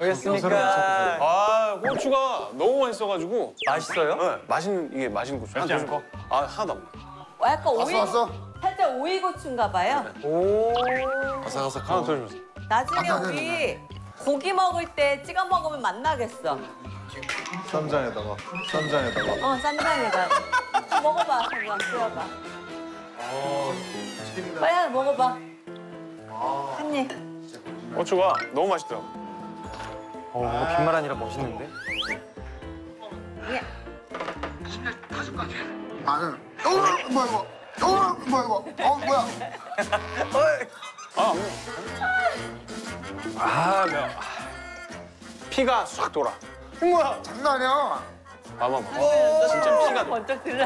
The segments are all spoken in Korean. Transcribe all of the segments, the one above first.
알겠습니까? 아, 고추가 너무 맛있어가지고. 맛있어요? 네, 맛있는 고추. 하나 더 줄까? 아, 하나도 안 먹어. 약간 오이, 왔어? 살짝 오이고추인가 봐요. 오. 아삭아삭 하나 더 주세요. 나중에 우리 고기 먹을 때 찍어 먹으면 맛나겠어. 쌈장에다가. 쌈장에다. 먹어봐, 잠깐 쓰여봐. 빨리 하나 먹어봐. 한 입. 고추가 너무 맛있더라고. 빈말 아니라 멋있는데? 뭐야 이거? 뭐야 이거? 뭐야? 아, 매워. 피가 쑥 돌아. 장난 아니야. 봐봐. 진짜 피가 돌아. 번쩍 들려.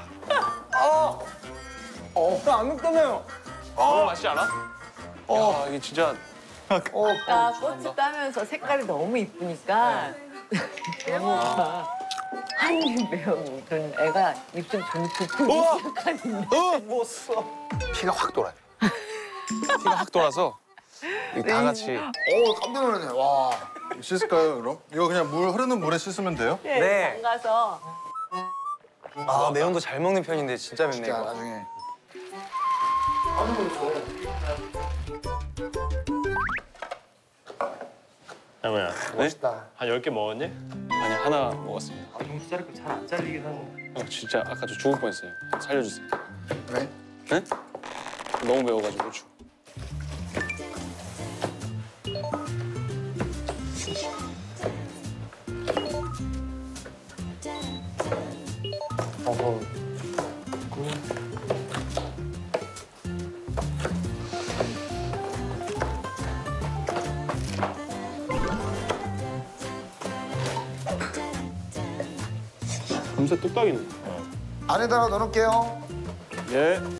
안 맵다며요. 너무 맛있지 않아? 야, 이게 진짜. 아까 고추 따면서 색깔이 너무 이쁘니까 너무 한입 매운 애가 입술 좀 부풀기 시작하는데. 못 써. 피가 확 돌아요. 피가 확 돌아서 다 같이. 깜짝 놀랐네. 와. 씻을까요, 그럼? 이거 그냥 흐르는 물에 씻으면 돼요? 네. 담가서. 아, 매운 거 잘 먹는 편인데 진짜 맵네, 진짜 이거. 나중에. 야모야, 멋있다. 한 10개 먹었니? 아니, 하나 먹었습니다. 정수 자를 거 잘 안 잘리긴 하네. 형, 진짜 아까 저 죽을 뻔했어요. 살려주세요. 왜? 네? 너무 매워가지고 고추. 금세 뚝딱이네. 안에다가 넣어놓을게요. 예.